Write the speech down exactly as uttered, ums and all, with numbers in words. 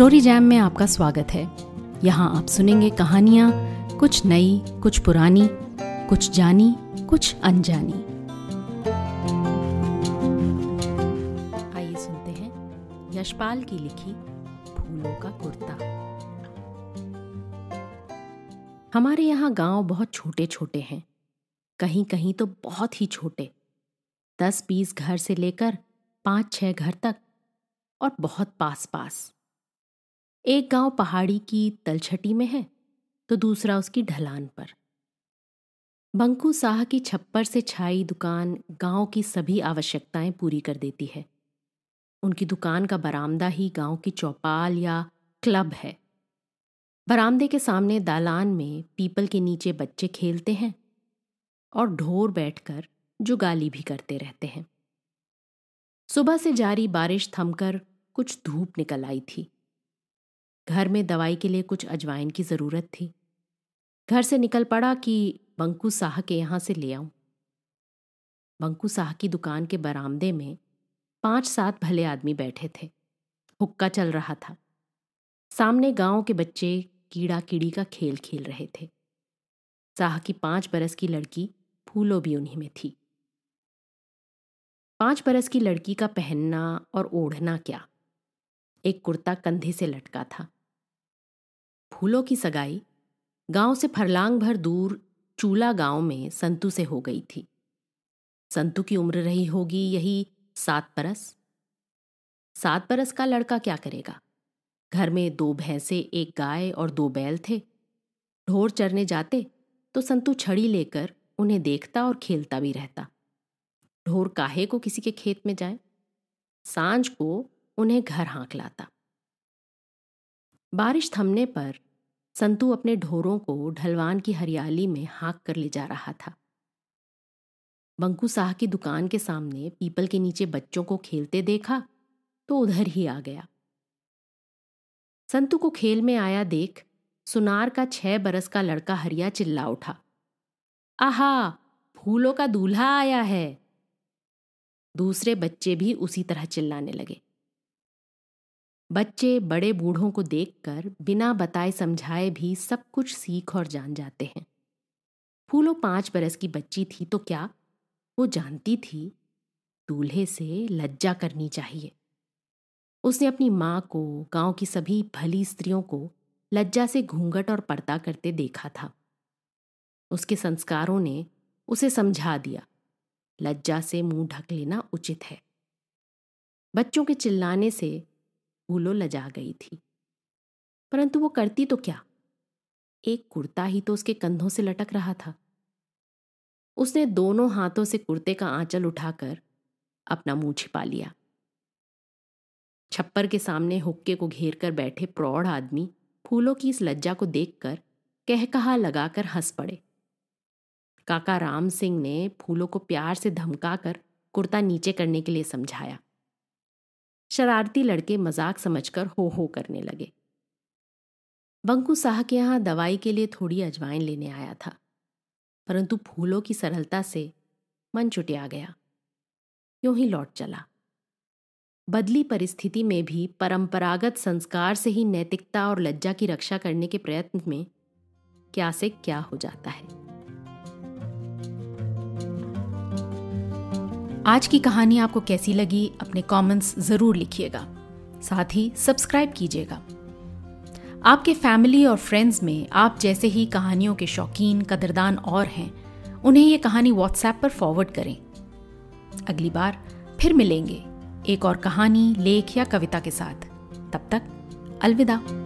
Story jam में आपका स्वागत है। यहाँ आप सुनेंगे कहानियाँ, कुछ नई, कुछ पुरानी, कुछ जानी, कुछ अनजानी। आइए सुनते हैं यशपाल की लिखी फूलों का कुर्ता। हमारे यहाँ गांव बहुत छोटे छोटे हैं, कहीं कहीं तो बहुत ही छोटे, दस बीस घर से लेकर पांच छह घर तक, और बहुत पास पास। एक गांव पहाड़ी की तलछटी में है तो दूसरा उसकी ढलान पर। बंकू साह की छप्पर से छाई दुकान गांव की सभी आवश्यकताएं पूरी कर देती है। उनकी दुकान का बरामदा ही गांव की चौपाल या क्लब है। बरामदे के सामने दालान में पीपल के नीचे बच्चे खेलते हैं और ढोर बैठकर जुगाली भी करते रहते हैं। सुबह से जारी बारिश थमकर कुछ धूप निकल आई थी। घर में दवाई के लिए कुछ अजवाइन की जरूरत थी। घर से निकल पड़ा कि बंकू साह के यहां से ले आऊं। बंकू साह की दुकान के बरामदे में पांच सात भले आदमी बैठे थे। हुक्का चल रहा था। सामने गांव के बच्चे कीड़ा कीड़ी का खेल खेल रहे थे। साह की पांच बरस की लड़की फूलो भी उन्हीं में थी। पांच बरस की लड़की का पहनना और ओढ़ना क्या, एक कुर्ता कंधे से लटका था। फूलों की सगाई गांव से फरलांग भर दूर चूला गांव में संतू से हो गई थी। संतू की उम्र रही होगी यही सात बरस। सात बरस का लड़का क्या करेगा? घर में दो भैंसे, एक गाय और दो बैल थे। ढोर चरने जाते तो संतू छड़ी लेकर उन्हें देखता और खेलता भी रहता। ढोर काहे को किसी के खेत में जाए? सांझ को उन्हें घर हाँक लाता। बारिश थमने पर संतू अपने ढोरों को ढलवान की हरियाली में हाँक कर ले जा रहा था। बंकू साह की दुकान के सामने पीपल के नीचे बच्चों को खेलते देखा तो उधर ही आ गया। संतू को खेल में आया देख सुनार का छह बरस का लड़का हरिया चिल्ला उठा, आहा, फूलों का दूल्हा आया है। दूसरे बच्चे भी उसी तरह चिल्लाने लगे। बच्चे बड़े बूढ़ों को देखकर बिना बताए समझाए भी सब कुछ सीख और जान जाते हैं। फूलो पांच बरस की बच्ची थी तो क्या वो जानती थी दूल्हे से लज्जा करनी चाहिए। उसने अपनी माँ को, गांव की सभी भली स्त्रियों को लज्जा से घूंघट और पर्दा करते देखा था। उसके संस्कारों ने उसे समझा दिया, लज्जा से मुंह ढक लेना उचित है। बच्चों के चिल्लाने से फूलो लजा गई थी, परंतु वो करती तो क्या? एक कुर्ता ही तो उसके कंधों से लटक रहा था। उसने दोनों हाथों से कुर्ते का आंचल उठाकर अपना मुंह छिपा लिया। छप्पर के सामने हुक्के को घेर कर बैठे प्रौढ़ आदमी फूलों की इस लज्जा को देखकर कहकहा लगाकर हंस पड़े। काका राम सिंह ने फूलों को प्यार से धमकाकर कुर्ता नीचे करने के लिए समझाया। शरारती लड़के मजाक समझकर हो हो करने लगे। बंकू साह के यहां दवाई के लिए थोड़ी अजवाइन लेने आया था, परंतु फूलों की सरलता से मन चुटिया गया, यूं ही लौट चला। बदली परिस्थिति में भी परंपरागत संस्कार से ही नैतिकता और लज्जा की रक्षा करने के प्रयत्न में क्या से क्या हो जाता है। आज की कहानी आपको कैसी लगी अपने कमेंट्स जरूर लिखिएगा। साथ ही सब्सक्राइब कीजिएगा। आपके फैमिली और फ्रेंड्स में आप जैसे ही कहानियों के शौकीन, कदरदान और हैं, उन्हें ये कहानी व्हाट्सएप पर फॉरवर्ड करें। अगली बार फिर मिलेंगे एक और कहानी, लेख या कविता के साथ। तब तक अलविदा।